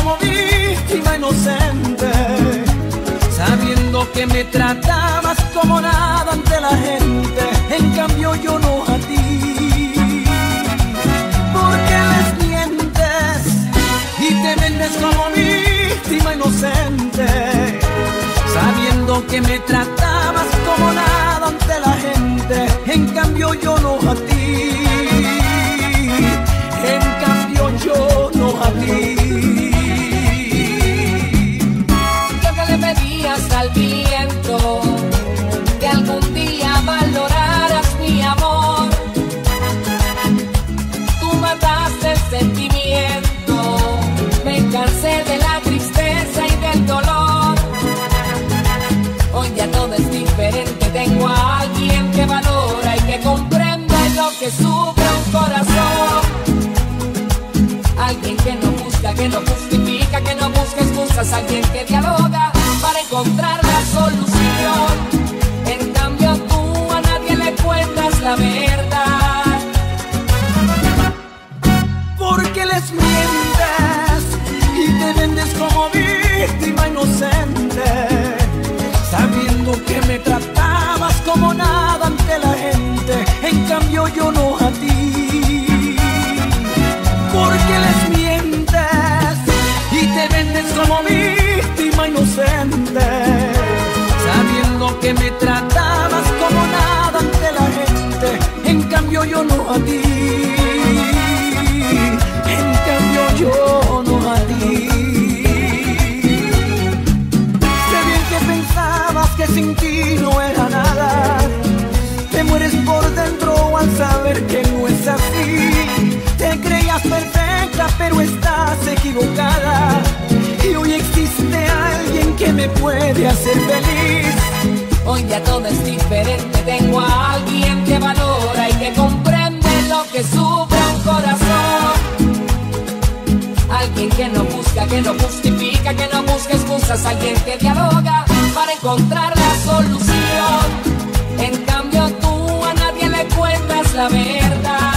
como víctima inocente, sabiendo que me tratabas como nada ante la gente. En cambio yo no a ti. Porque les mientes y te vendes como víctima inocente, sabiendo que me tratabas como nada ante la gente. En cambio yo no a ti. En cambio yo no a ti. Lo que le pedías al viento, que algún día valoraras mi amor. Tú mataste el sentimiento, me cansé de la tristeza y del dolor. Hoy ya todo es diferente, tengo a alguien que valora y que comprende lo que sufre un corazón. Alguien que no busca, que no justifica, que no busca excusas, alguien que dialoga para encontrar la solución. En cambio tú a nadie le cuentas la verdad. Porque les mientes y te vendes como víctima inocente, sabiendo que me tratabas como nada ante la gente. En cambio yo no a ti. Porque les mientes y te vendes como víctima inocente, sabiendo que me tratabas como nada ante la gente. En cambio yo no a ti. En cambio yo no a ti. Sé bien que pensabas que sin ti no era nada. Te mueres por dentro al saber que no es así. Te creías perfecta pero estás equivocada. Y hoy existe alguien que me puede hacer feliz. Hoy ya todo es diferente, tengo a alguien que valora y que comprende lo que sufre un corazón. Alguien que no busca, que no justifica, que no busca excusas, alguien que dialoga para encontrar la solución. En cambio tú a nadie le cuentas la verdad.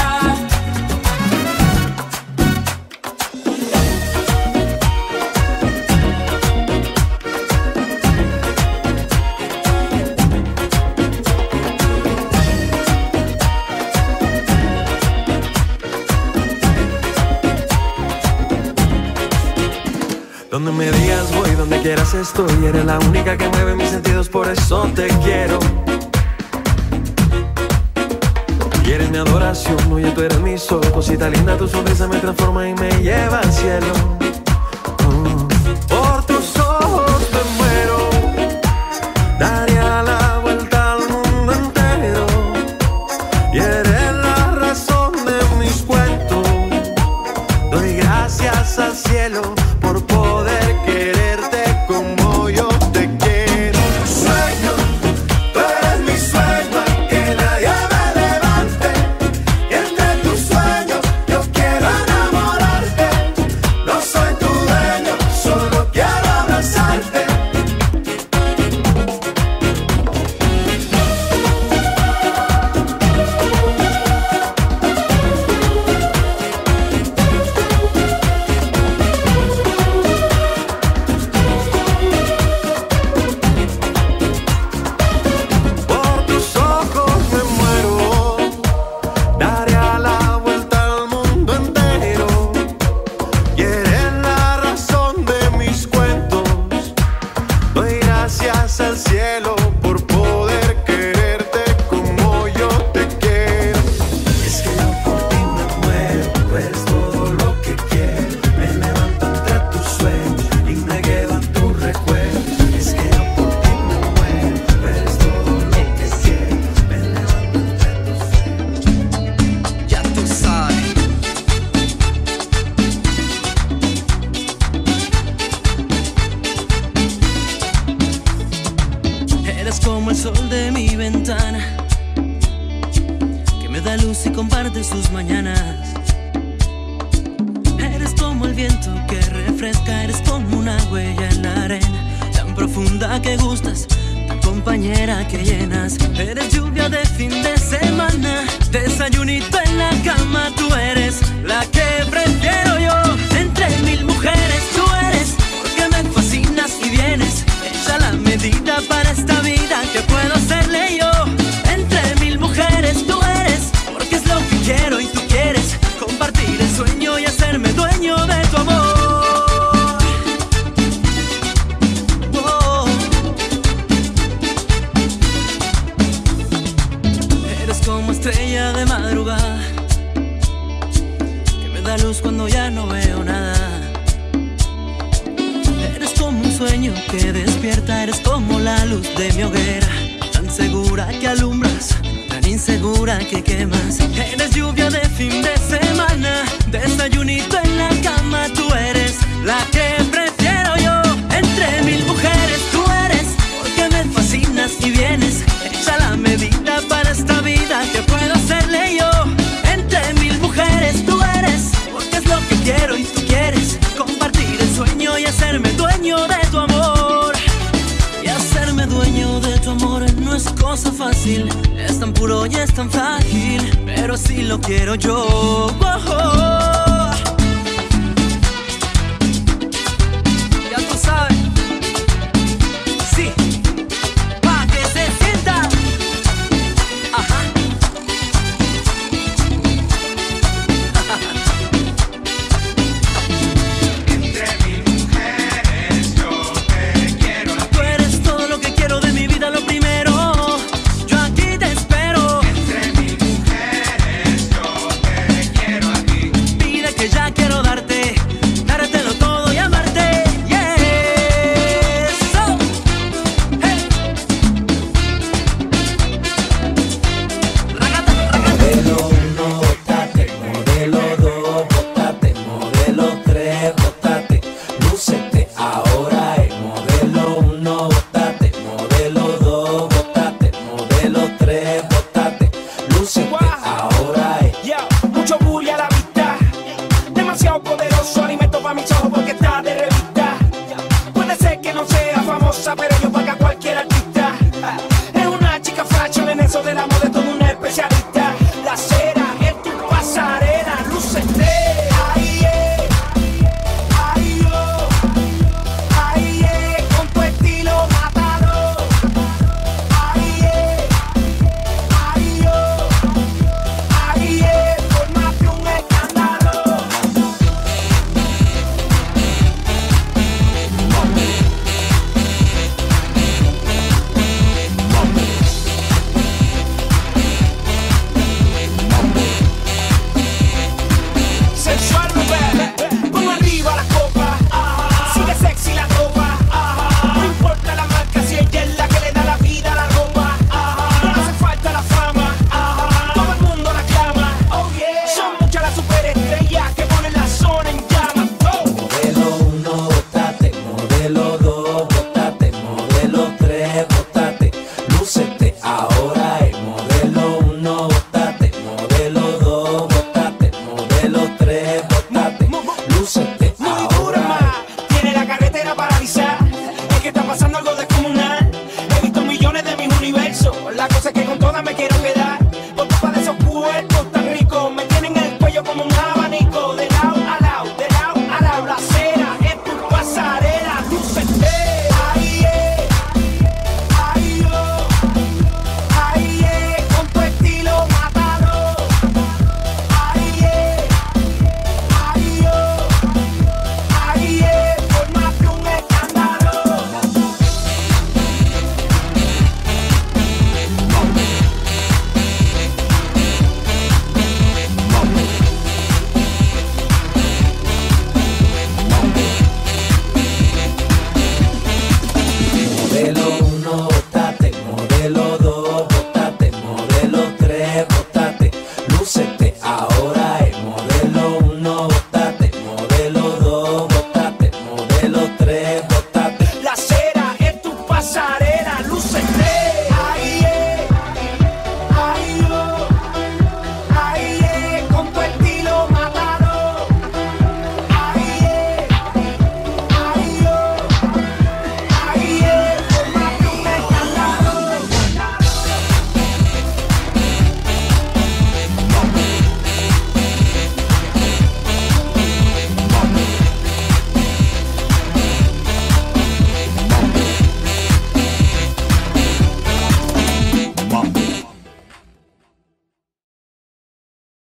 Donde me digas voy, donde quieras estoy. Eres la única que mueve mis sentidos, por eso te quiero. Y eres mi adoración, oye tú eres mi sol. Cosita linda, tu sonrisa me transforma y me lleva al cielo. Por tus ojos me muero, daría la vuelta al mundo entero. Y eres la razón de mis cuentos. Doy gracias al cielo por poder quererte como yo te quiero. Sueño, tú eres mi sueño, que nadie me levante. Y entre tus sueños yo quiero enamorarte. No soy tu dueño, solo quiero abrazarte. Al cielo por poder quererte como yo te quiero. Es que yo por ti me muero, tú eres todo lo que quiero. Me levanto entre tus sueños y me quedo en tu recuerdo. Es que yo por ti me muero, tú eres todo lo que quiero. Me levanto entre tus sueños. Ya tú sabes. Eres como el sol de mi ventana, que me da luz y comparte sus mañanas. Eres como el viento que refresca, eres como una huella en la arena, tan profunda que gustas, tan compañera que llenas. Eres lluvia de fin de semana, desayunito en la cama. Tú eres la que prefiero yo entre mil mujeres. Tú eres sueño que despierta, eres como la luz de mi hoguera, tan segura que alumbras, tan insegura que quemas. Eres lluvia de fin de semana, desayunito en la cama. Tú eres la que prefiero yo entre mil mujeres. Tú eres porque me fascinas y vienes hecha la medida para esta vida que puedo hacerle yo. Entre mil mujeres tú eres porque es lo que quiero y tú quieres compartir el sueño y hacerme dueño de tu amor. Y hacerme dueño de tu amor no es cosa fácil, es tan puro y es tan frágil, pero así lo quiero yo. Oh, oh.